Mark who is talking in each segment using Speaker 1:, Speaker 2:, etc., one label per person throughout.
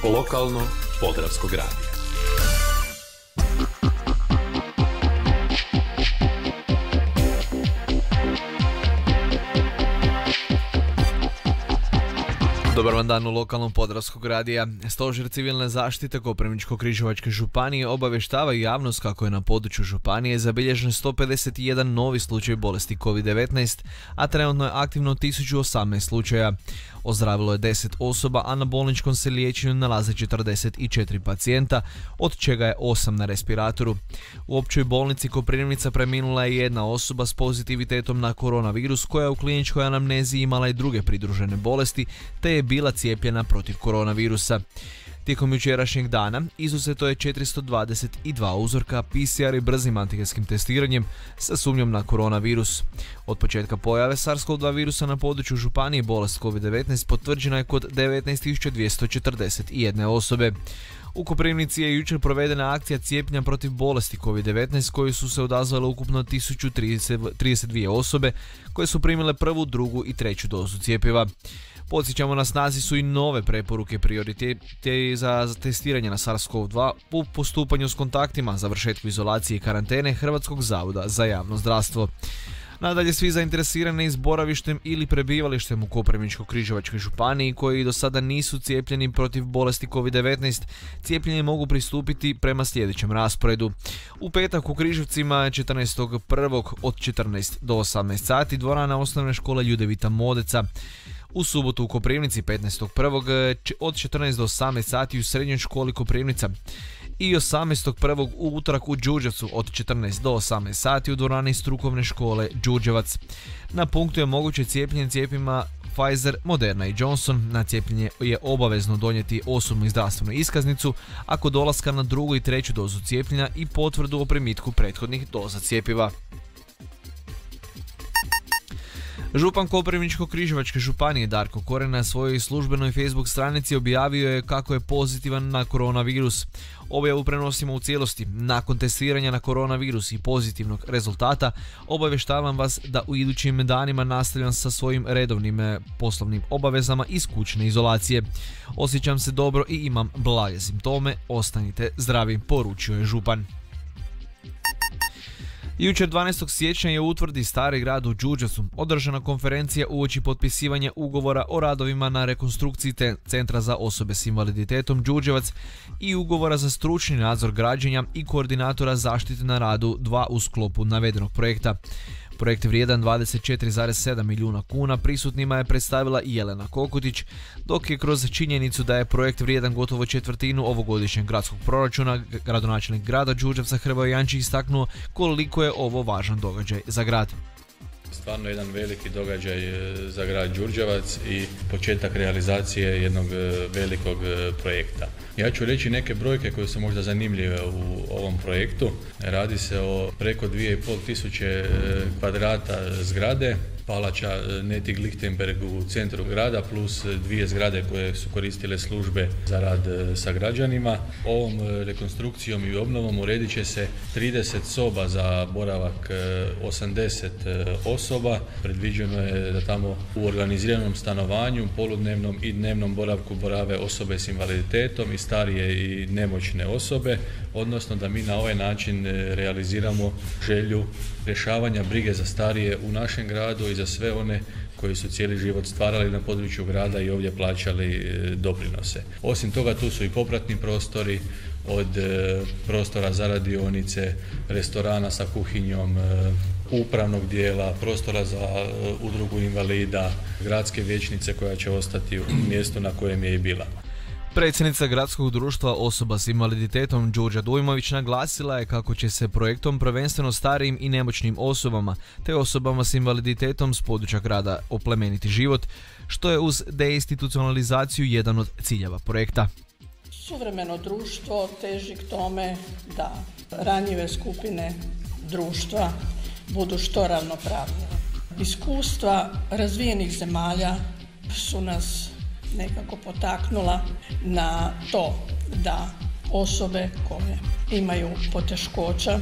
Speaker 1: Lokalno Podravskog radija.
Speaker 2: Dobar vam dan u lokalnom Podravskog radija. Stožer civilne zaštite Koprivničko-križevačke županije obavještava javnost kako je na području županije zabilježen 151 novi slučaj bolesti COVID-19, a trenutno je aktivno 1018 slučaja. Ozdravilo je 10 osoba, a na bolničkom se liječenju nalaze 44 pacijenta, od čega je 8 na respiratoru. U općoj bolnici Koprivnica preminula je jedna osoba s pozitivitetom na koronavirus koja je u kliničkoj anamnezi imala i druge pridružene bolesti, te je bila cijepljena protiv koronavirusa. Tijekom jučerašnjeg dana izuzeto je 422 uzorka PCR i brzim antigenskim testiranjem sa sumnjom na koronavirus. Od početka pojave SARS-CoV-2 virusa na području županije bolest COVID-19 potvrđena je kod 19.241 osobe. U Koprivnici je jučer provedena akcija cijepljenja protiv bolesti COVID-19 koju su se odazvale ukupno 1032 osobe koje su primile prvu, drugu i treću dozu cjepiva. Podsjećamo, na snazi su i nove preporuke prioritete za testiranje na SARS-CoV-2 u postupanju s kontaktima, završetku izolacije i karantene Hrvatskog zavoda za javno zdravstvo. Nadalje, svi zainteresirani s boravištem ili prebivalištem u Koprivničko-križevačkoj županiji koji do sada nisu cijepljeni protiv bolesti COVID-19, cijepljenje mogu pristupiti prema sljedećem rasporedu. U petak u Križevcima 14.1. od 14 do 18 sati dvorana osnovne škole Ljudevita Modeca. U subotu u Koprivnici 15.1. od 14 do 18 sati u srednjoj školi Koprivnica. I 18.1. u utorak u Đurđevcu od 14 do 18 sati u dvorani strukovne škole Đurđevac. Na punktu je moguće cijepljenje cjepivima Pfizer, Moderna i Johnson. Na cijepljenje je obavezno donijeti osobnu i zdravstvenu iskaznicu, a kod dolaska na drugu i treću dozu cijepljenja i potvrdu o primitku prethodnih doza cjepiva. Župan Koprivničko-križevačke županije Darko Koren na svojoj službenoj Facebook stranici objavio je kako je pozitivan na koronavirus. Objavu prenosimo u cijelosti. Nakon testiranja na koronavirus i pozitivnog rezultata obavještavam vas da u idućim danima nastavljam sa svojim redovnim poslovnim obavezama iz kućne izolacije. Osjećam se dobro i imam blage simptome. Ostanite zdravi, poručio je župan. Jučer 12. siječnja je u Utvrdi Stari grad u Đurđevcu održana konferencija uoči potpisivanja ugovora o radovima na rekonstrukciji Centra za osobe s invaliditetom Đurđevac i ugovora za stručni nadzor građenja i koordinatora zaštite na radu 2 u sklopu navedenog projekta. Projekt vrijedan 24,7 milijuna kuna prisutnima je predstavila i Jelena Kokutić, dok je kroz činjenicu da je projekt vrijedan gotovo četvrtinu ovogodišnjeg gradskog proračuna gradonačelnik grada Đurđevca Hrvoje Jančić istaknuo koliko je ovo važan događaj za grad.
Speaker 3: Stvarno jedan veliki događaj za grad Đurđevac i početak realizacije jednog velikog projekta. Ja ću reći neke brojke koje su možda zanimljive u ovom projektu. Radi se o preko 2500 kvadrata zgrade, palača Netig Lichtenberg u centru grada plus 2 zgrade koje su koristile službe za rad sa građanima. Ovom rekonstrukcijom i obnovom uredit će se 30 soba za boravak 80 osoba. Predviđeno je da tamo u organiziranom stanovanju, poludnevnom i dnevnom boravku borave osobe s invaliditetom i starije i nemoćne osobe, odnosno da mi na ovaj način realiziramo želju rješavanja brige za starije u našem gradu i za sve one koji su cijeli život stvarali na području grada i ovdje plaćali doprinose. Osim toga, tu su i popratni prostori, od prostora za radionice, restorana sa kuhinjom, upravnog dijela, prostora za udrugu invalida, gradske vijećnice koja će ostati u mjestu na kojem je i bila.
Speaker 2: Predsjednica Gradskog društva osoba s invaliditetom Đurđa Dujmović naglasila je kako će se projektom prvenstveno starijim i nemoćnim osobama te osobama s invaliditetom s područja grada oplemeniti život, što je uz deinstitucionalizaciju jedan od ciljeva projekta.
Speaker 4: Suvremeno društvo teži k tome da ranjive skupine društva budu što ravnopravnije. Iskustva razvijenih zemalja su nas nekako potaknula na to da osobe koje imaju poteškoća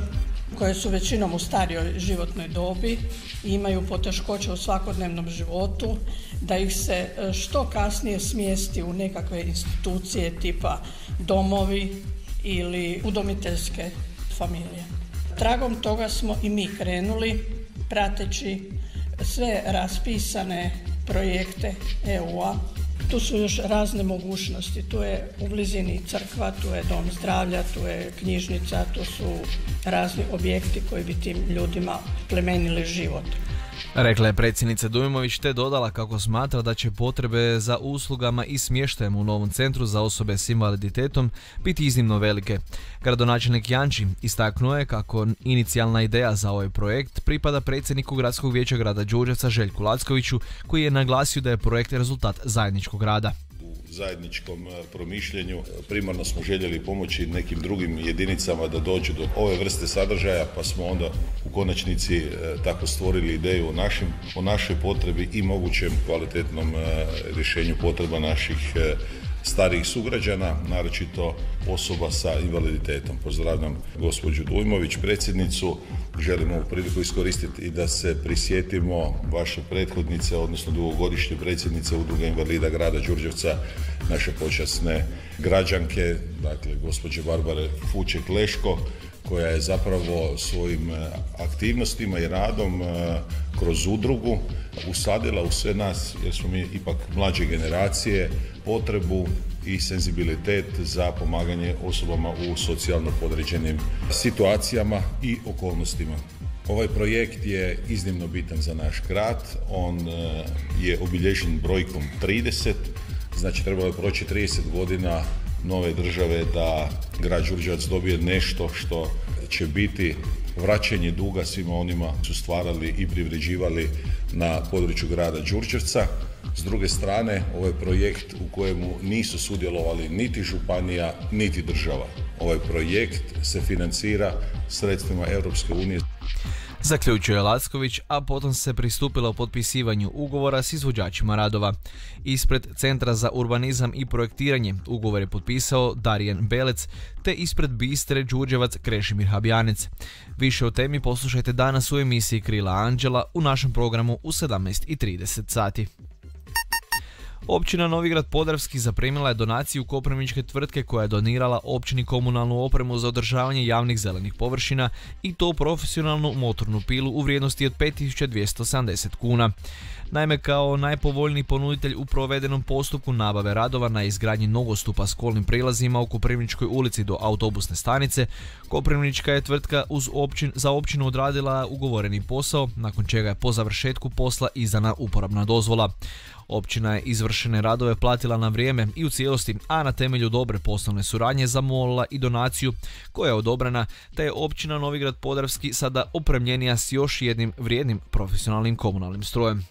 Speaker 4: koje su većinom u starijoj životnoj dobi i imaju poteškoće u svakodnevnom životu, da ih se što kasnije smjesti u nekakve institucije tipa domovi ili udomiteljske familije. Tragom toga smo i mi krenuli, prateći sve raspisane projekte EU-a. Tu su još razne mogućnosti, tu je u blizini crkva, tu je dom zdravlja, tu je knjižnica, tu su razni objekti koji bi tim ljudima plemenili život.
Speaker 2: Rekla je predsjednica Dujmović te dodala kako smatra da će potrebe za uslugama i smještajem u novom centru za osobe s invaliditetom biti iznimno velike. Gradonačelnik Janči istaknuo je kako inicijalna ideja za ovaj projekt pripada predsjedniku Gradskog vijeća grada Đurđevca Željku Lackoviću, koji je naglasio da je projekt rezultat zajedničkog rada.
Speaker 5: Zajedničkom promišljenju primarno smo željeli pomoći nekim drugim jedinicama da dođu do ove vrste sadržaja, pa smo onda u konačnici tako stvorili ideju o našoj potrebi i mogućem kvalitetnom rješenju potreba naših starijih sugrađana, naročito osoba sa invaliditetom. Pozdravljam gospođu Dujmović, predsjednicu. Želim ovu priliku iskoristiti i da se prisjetimo vaše prethodnice, odnosno dugogodišnje predsjednice Udruge invalida grada Đurđevca, naše počasne građanke, dakle gospođe Barbare Fuček-Leško, koja je zapravo svojim aktivnostima i radom kroz udrugu usadila u sve nas, jer smo mi ipak mlađe generacije, potrebu i senzibilitet za pomaganje osobama u socijalno podređenim situacijama i okolnostima. Ovaj projekt je iznimno bitan za naš grad, on je obilježen brojkom 30, znači trebalo je proći 30 godina nove države da grad Đurđevac dobije nešto što će biti vraćanje duga svima onima su stvarali i privređivali na području grada Đurđevca. S druge strane, ovaj projekt u kojemu nisu sudjelovali niti županija, niti država. Ovaj projekt se financira sredstvima Europske unije.
Speaker 2: Zaključio je Lacković, a potom se pristupilo potpisivanju ugovora s izvođačima radova. Ispred Centra za urbanizam i projektiranje ugovor je potpisao Darijan Belec, te ispred Bistre Đurđevac Krešimir Habjanec. Više o temi poslušajte danas u emisiji Krila Anđela u našem programu u 17:30 sati. Općina Novigrad Podravski zaprimila je donaciju koprivničke tvrtke koja je donirala općini komunalnu opremu za održavanje javnih zelenih površina i to profesionalnu motornu pilu u vrijednosti od 5.270 kuna. Naime, kao najpovoljniji ponuditelj u provedenom postupku nabave radova na izgradnji nogostupa s kolnim prilazima u Koprivničkoj ulici do autobusne stanice, Koprivnička je tvrtka za općinu odradila ugovoreni posao, nakon čega je po završetku posla izdana uporabna dozvola. Općina je izvršene radove platila na vrijeme i u cijelosti, a na temelju dobre poslovne suradnje zamolila i donaciju koja je odobrena, te je općina Novigrad Podravski sada opremljenija s još jednim vrijednim profesionalnim komunalnim strojem.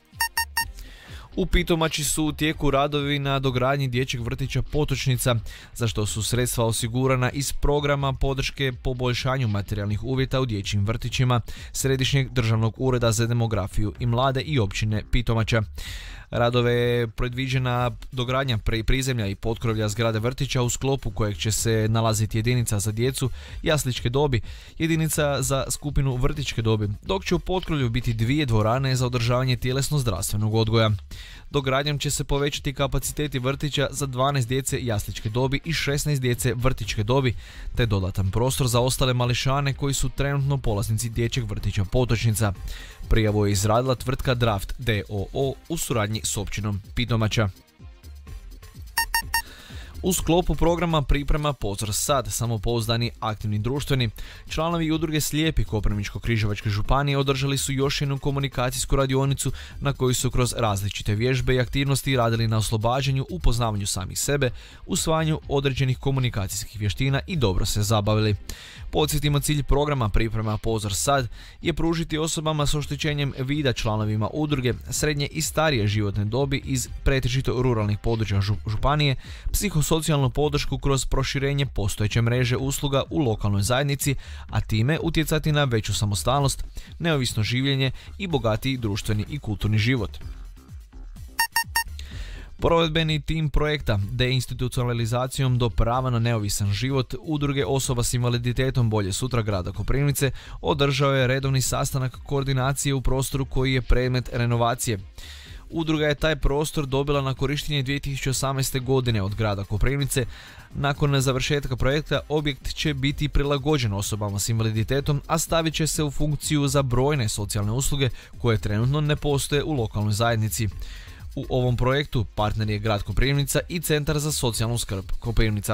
Speaker 2: U Pitomači su u tijeku radovi na dogradnji dječjeg vrtića Potočnica, za što su sredstva osigurana iz programa podrške poboljšanju materijalnih uvjeta u dječjim vrtićima Središnjeg državnog ureda za demografiju i mlade i općine Pitomača. Radove je predviđena dogradnja prizemlja i potkrovlja zgrade vrtića u sklopu kojeg će se nalaziti jedinica za djecu jasličke dobi, jedinica za skupinu vrtićke dobi, dok će u potkrovlju biti 2 dvorane za održavanje tjelesno-zdravstvenog odgoja. Dogradnjom će se povećati kapaciteti vrtića za 12 djece jasličke dobi i 16 djece vrtićke dobi, te dodatan prostor za ostale mališane koji su trenutno polaznici dječjeg vrtića Potočnica. Prijavu je izradila tvrtka Draft d.o.o. u suradnji s općinom Pitomača. U sklopu programa priprema Pozor sad, samopouzdani, aktivni, društveni, članovi udruge Slijepi Koprivničko-križevačke županije održali su još jednu komunikacijsku radionicu na kojoj su kroz različite vježbe i aktivnosti radili na oslobađanju, upoznavanju samih sebe, usvajanju određenih komunikacijskih vještina i dobro se zabavili. Podsjetimo, cilj programa priprema Pozor sad je pružiti osobama s oštećenjem vida članovima udruge srednje i starije životne dobi iz pretežito ruralnih područja županije psihosocijalnu podršku kroz proširenje postojeće mreže usluga u lokalnoj zajednici, a time utjecati na veću samostalnost, neovisno življenje i bogatiji društveni i kulturni život. Provedbeni tim projekta deinstitucionalizacijom do prava na neovisan život udruge osoba s invaliditetom Bolje sutra grada Koprivnice održao je redovni sastanak koordinacije u prostoru koji je predmet renovacije. Udruga je taj prostor dobila na korištenje 2018. godine od grada Koprivnice. Nakon završetka projekta objekt će biti prilagođen osobama s invaliditetom, a stavit će se u funkciju za brojne socijalne usluge koje trenutno ne postoje u lokalnoj zajednici. U ovom projektu partner je grad Koprivnica i Centar za socijalnu skrb Koprivnica.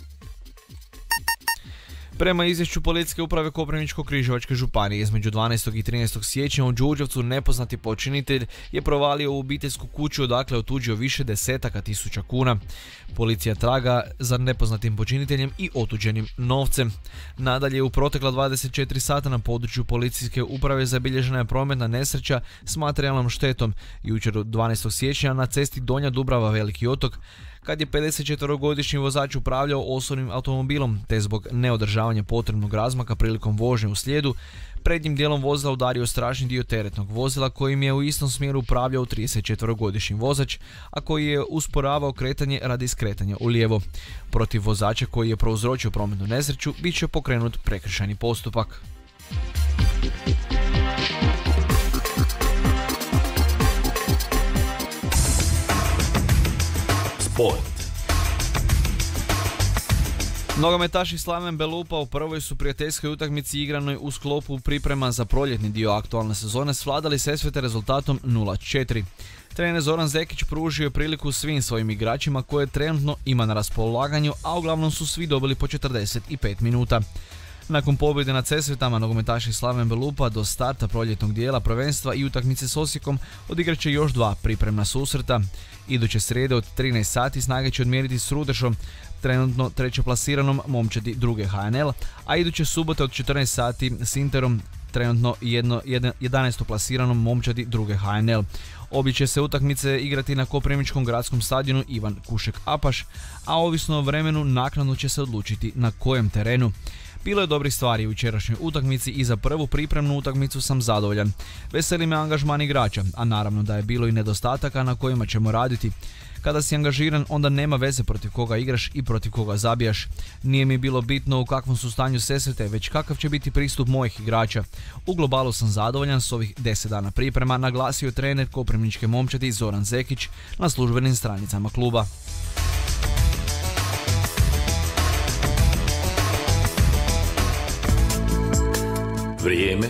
Speaker 2: Prema izvješću Policijske uprave Koprivničko-križevačke županije između 12. i 13. siječnja u Đurđevcu nepoznati počinitelj je provalio u obiteljsku kuću odakle otuđio više desetaka tisuća kuna. Policija traga za nepoznatim počiniteljem i otuđenim novcem. Nadalje, u protekla 24 sata na području Policijske uprave zabilježena je prometna nesreća s materijalnom štetom jučer 12. siječnja na cesti Donja Dubrava Veliki Otok, kad je 54-godišnji vozač upravljao osobnim automobilom te zbog neodržavanja potrebnog razmaka prilikom vožnje u slijedu prednjim dijelom vozila udario stražni dio teretnog vozila kojim je u istom smjeru upravljao 34-godišnji vozač, a koji je usporavao kretanje radi skretanja u lijevo. Protiv vozača koji je prouzročio prometnu nesreću bit će pokrenut prekršajni postupak.
Speaker 1: Sport.
Speaker 2: Nogometaši Slaven Belupa u prvoj su prijateljskoj utakmici igranoj u sklopu priprema za proljetni dio aktualne sezone svladali Sesvete rezultatom 0-4. Trener Zoran Zekić pružio je priliku svim svojim igračima koje trenutno ima na raspolaganju, a uglavnom su svi dobili po 45 minuta. Nakon pobjede nad Sesvetama, nogometaši Slaven Belupa do starta proljetnog dijela prvenstva i utakmice s Osijekom odigrat će još 2 pripremna susreta. Iduće srijede od 13 sati snage će odmjeriti s Rudešom, trenutno trećeplasiranom momčadi druge HNL, a iduće subote od 14 sati s Interom, trenutno 11. plasiranom momčadi druge HNL. Obje će se utakmice igrati na Koprivničkom gradskom stadionu Ivan Kušek Apaš, a ovisno o vremenu naknadno će se odlučiti na kojem terenu. Bilo je dobrih stvari u jučerašnjoj utakmici i za prvu pripremnu utakmicu sam zadovoljan. Veseli me angažman igrača, a naravno da je bilo i nedostataka na kojima ćemo raditi. Kada si angažiran, onda nema veze protiv koga igraš i protiv koga zabijaš. Nije mi bilo bitno u kakvom su stanju Sesvete, već kakav će biti pristup mojih igrača. U globalu sam zadovoljan s ovih 10 dana priprema, naglasio trener Koprivničke momčadi Zoran Zekić na službenim stranicama kluba.
Speaker 1: Vrijeme.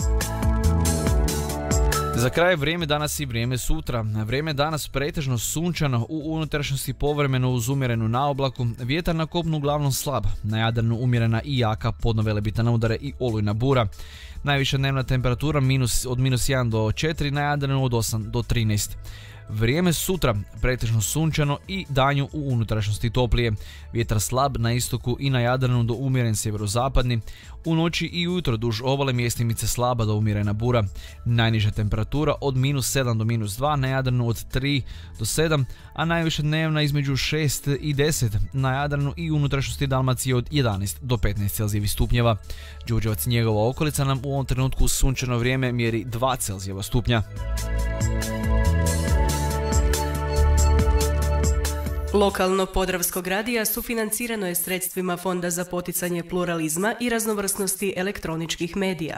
Speaker 2: Za kraj vrijeme danas i vrijeme sutra. Vrijeme danas pretežno sunčano, u unutrašnjosti povremeno uz umjerenu naoblaku, vjetar na kopnu uglavnom slab, na Jadranu umjerena i jaka podnovelebitna udare i olujna bura. Najviša dnevna temperatura od -1 do 4, na Jadranu od 8 do 13. Vrijeme sutra pretežno sunčano i danju u unutrašnjosti toplije. Vjetar slab na istoku i na Jadranu do umjeren sjeverozapadni. U noći i ujutro duž obale mjestimice slaba do umjerena bura. Najniža temperatura od -7 do -2, na Jadranu od 3 do 7, a najviša dnevna između 6 i 10 na Jadranu i unutrašnjosti Dalmacije od 11 do 15 Celzijevih stupnjeva. Đurđevac i njegova okolica nam u ovom trenutku sunčano vrijeme mjeri 2 Celzijeva stupnja.
Speaker 6: Lokalno Podravskog radija sufinancirano je sredstvima Fonda za poticanje pluralizma i raznovrsnosti elektroničkih medija.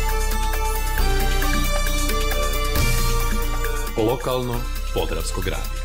Speaker 1: Lokalno Podravskog radija.